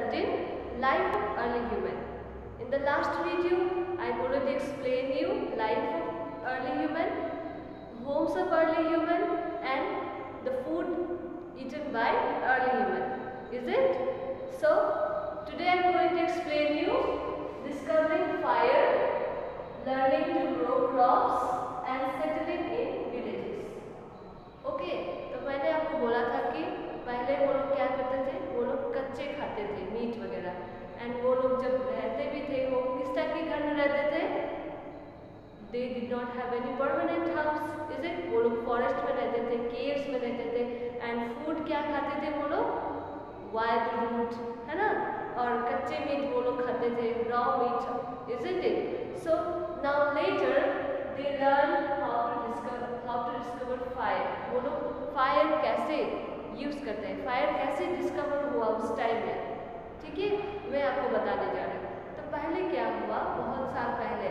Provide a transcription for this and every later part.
certain life of early human. In the last video, I already explained you life of early human, homes of early human, and the food eaten by early human. Is it? So today I am going to explain you discovering fire, learning to grow crops, and settling in villages. Okay, तो मैंने आपको बोला था कि पहले वो लोग क्या करते थे, वो लोग कच्चे खाते थे मीट वगैरह, एंड वो लोग जब रहते भी थे वो किस टाइप के घर में रहते थे, they did not have any permanent house, is it, वो लोग फॉरेस्ट में रहते थे, केव्स में रहते थे, एंड फूड क्या खाते थे वो लोग, वाइल्ड रूट, है ना, और कच्चे मीट वो लोग खाते थे, raw meat, is it. So now later they learn how to discover fire. वो लोग फायर कैसे यूज़ करते हैं, फायर कैसे डिस्कवर हुआ उस टाइम में, ठीक है, मैं आपको बताने जा रही हूँ. तो पहले क्या हुआ, बहुत साल पहले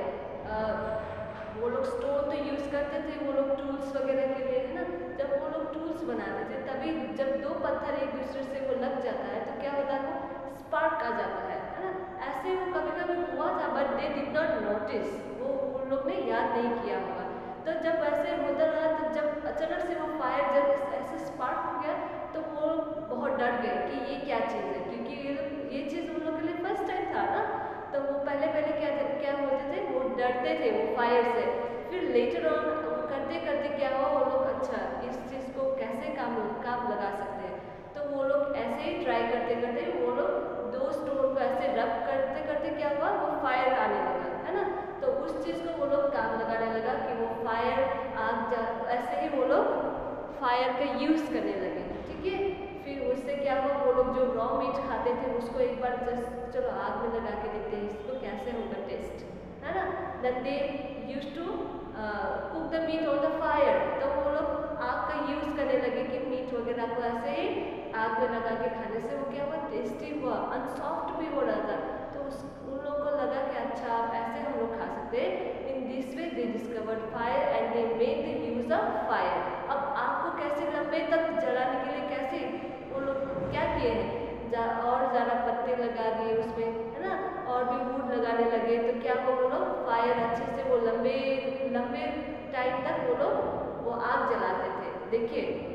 वो लोग स्टोव तो यूज़ करते थे, वो लोग टूल्स वगैरह के लिए, है ना. जब वो लोग टूल्स बनाते थे तभी जब दो पत्थर एक दूसरे से वो लग जाता है तो क्या होता है, वो स्पार्क आ जाता है ना. ऐसे वो कभी कभी हुआ था, but they did not notice, वो उन लोग ने याद नहीं किया होगा. तो जब ऐसे होता रहा तो जब अचानक से वो फायर जब ऐसे स्पार्क हो गया तो वो बहुत डर गए कि ये क्या चीज़ है, क्योंकि ये चीज़ उन लोग के लिए फर्स्ट टाइम था ना. तो वो पहले क्या होते थे, वो डरते थे वो फायर से. फिर लेटर ऑन करते करते क्या हुआ, वो लोग अच्छा इस चीज़ को कैसे काम लगा सकते हैं, तो वो लोग ऐसे ही ट्राई करते करते वो लोग दो स्टोन को ऐसे रब करते करते क्या हुआ, वो फायर आने लगा, है ना. तो उस चीज़ को वो लोग काम लगाने लगा कि वो फायर ऐसे ही वो लोग फायर का यूज़ करने लगे, ठीक है. फिर उससे क्या हुआ, वो लोग जो रॉ मीट खाते थे उसको एक बार जस्ट चलो आग में लगा के देखते हैं इसको कैसे होगा टेस्ट, है ना. Then they use to cook the meat on the fire. तो वो लोग आग का यूज़ करने लगे कि मीट वगैरह को ऐसे ही आग में लगा के खाने से वो क्या हुआ, टेस्टी हुआ, अनसॉफ्ट भी हो रहा था. तो उन लोगों को लगा कि अच्छा ऐसे हम लोग खा सकते हैं. In this way they discovered fire and they made the use of fire. अब आग को कैसे लंबे तक जलाने के लिए कैसे वो लोग क्या किए हैं, और ज़्यादा पत्ते लगा दिए उसमें, है ना, और भी वुड लगाने लगे. तो क्या वो लोग फायर अच्छे से वो लंबे टाइम तक वो लोग वो आग जलाते थे. देखिए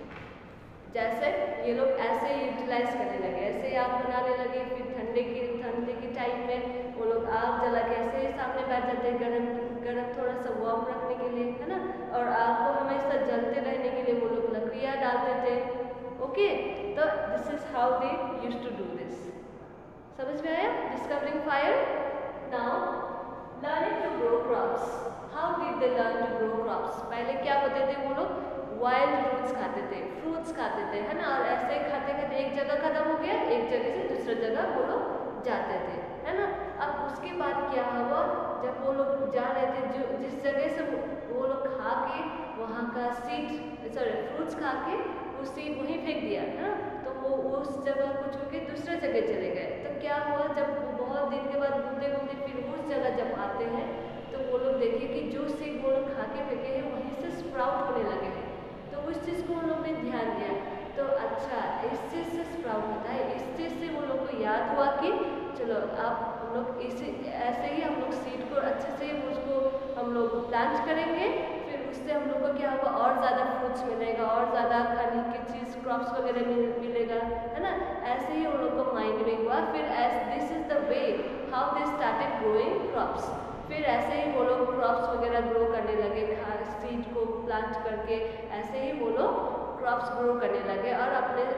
जैसे ये लोग ऐसे यूटिलाइज करने लगे, ऐसे आग बनाने लगे. फिर ठंडे के टाइम में वो लोग आग जला के ऐसे ही सामने बैठ जाते हैं, गरम थोड़ा सा वार्म रखने के लिए, है ना, और आग को हमेशा जलते रहने के लिए वो लोग लकड़ियाँ डालते थे. ओके, तो this is how they use to do this. समझ में आया, discovering fire. Now learning to grow crops. How did they learn to grow crops. पहले क्या होते थे, वो लोग वाइल्ड फ्रूट्स खाते थे, है ना, और ऐसे ही खाते खाते एक जगह खत्म हो गया, एक जगह से दूसरी जगह वो लोग जाते थे, है ना. अब उसके बाद क्या हुआ, जब वो लोग जा रहे थे जो जिस जगह से वो लोग खा के वहाँ का फ्रूट्स खा के वो सीड वहीं फेंक दिया, है ना. तो वो उस जगह को छोड़ के दूसरे जगह चले गए. तो क्या हुआ, जब वो बहुत दिन के बाद घूमते घूमते फिर उस जगह जब आते हैं तो वो लोग देखे कि जो सीड वो लोग खा के फेंके हैं वहीं से स्प्राउट होने लगे हैं. तो उस चीज़ को उन लोग ने ध्यान दिया, तो अच्छा इस चीज़ से स्प्राउट होता है. इस चीज़ से वो लोग को याद हुआ कि चलो अब हम लोग ऐसे ही हम लोग सीड को अच्छे से उसको हम लोग प्लांट करेंगे. फिर उससे हम लोग को क्या होगा, और ज़्यादा फ्रूट्स मिलेगा, और ज़्यादा खाने की चीज़ क्रॉप्स वगैरह मिलेगा, है ना. ऐसे ही उन लोग को माइंड में हुआ. फिर this is the way how they started growing crops. फिर ऐसे ही वो लोग क्रॉप्स वगैरह ग्रो करने लगे, सीड को प्लांट करके ऐसे ही वो लोग क्रॉप्स ग्रो करने लगे और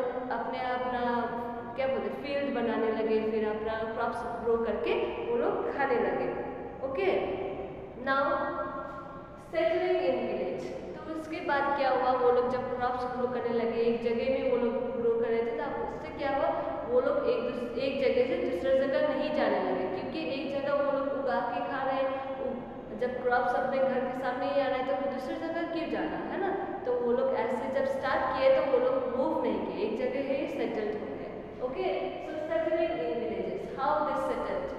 अपना क्या बोलते फील्ड बनाने लगे. फिर अपना क्रॉप्स ग्रो करके वो लोग खाने लगे. Okay, now settling in village. तो उसके बाद क्या हुआ, वो लोग जब क्रॉप्स ग्रो करने लगे, एक जगह में वो लोग ग्रो कर रहे थे, तो उससे क्या हुआ, वो लोग एक जगह से दूसरे जगह नहीं जाने लगे, क्योंकि एक जगह वो लोग उगा के खा रहे हैं. जब क्रॉप्स अपने घर के सामने ही आ रहे हैं तो वो दूसरी जगह क्यों जाना, है ना. तो वो लोग ऐसे जब स्टार्ट किए तो वो लोग मूव नहीं किए, एक जगह ही सेटल्ड हो गए. Okay, so settling in villages, how they settled.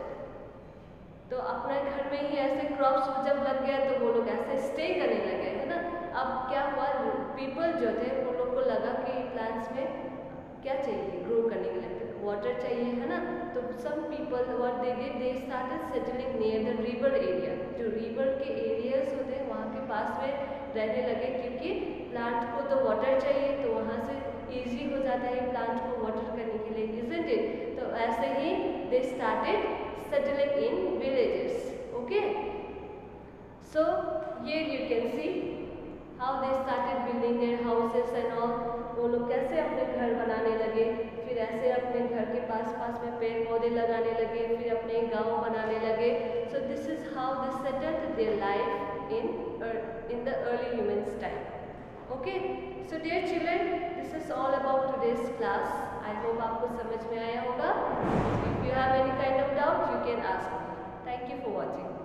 तो अपने घर में ही ऐसे क्रॉप्स जब लग गया तो वो लोग ऐसे स्टे करने लगे, है ना. अब क्या हुआ, पीपल जो थे वो लोग को लगा कि प्लांट्स में क्या चाहिए ग्रो करने के लिए, वाटर चाहिए, है ना। तो some people what they did, they started settling near the river area. जो रिवर के एरियाज होते हैं वहाँ के पास में रहने लगे, क्योंकि प्लांट को तो वाटर चाहिए, तो वहाँ से ईजी हो जाता है प्लांट को वाटर करने के लिए, इजंट इट। तो ऐसे ही they started settling in villages. Okay, so here you can see how they started building their houses and all। वो लोग कैसे अपने घर बनाने लगे, फिर ऐसे अपने घर के पास में पेड़ पौधे लगाने लगे, फिर अपने गांव बनाने लगे। So this is how they settled their life in the early humans time। Okay, so dear children, this is all about today's class। I hope आपको समझ में आया होगा। If you have any kind of doubt, you can ask me। Thank you for watching।